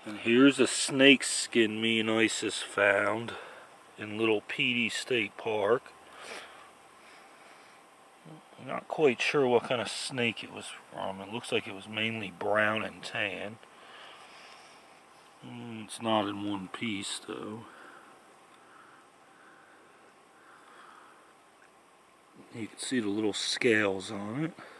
And here's a snake skin me and Isis found in Little Petey State Park. I'm not quite sure what kind of snake it was from. It looks like it was mainly brown and tan. It's not in one piece though. You can see the little scales on it.